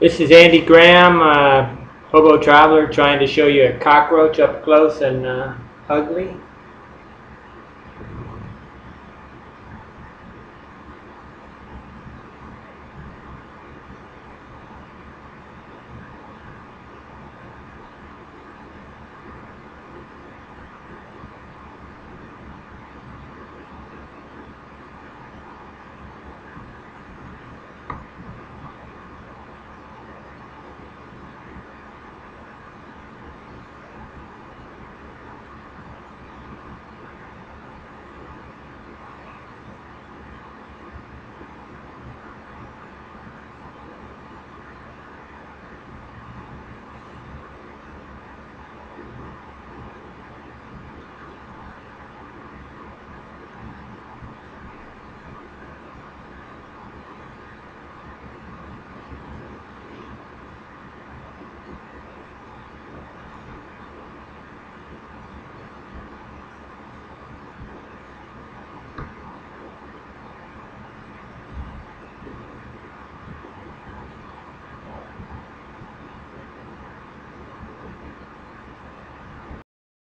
This is Andy Graham, Hobo Traveler, trying to show you a cockroach up close and ugly.